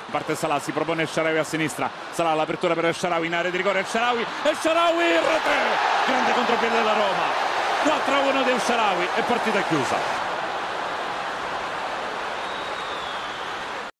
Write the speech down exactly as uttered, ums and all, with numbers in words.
Parte Salah, si propone El Shaarawy a sinistra. Salah, l'apertura per El Shaarawy in area di rigore. El Shaarawy, El Shaarawy in rete! Grande contropiede della Roma. quattro a uno del Shaarawy e partita chiusa.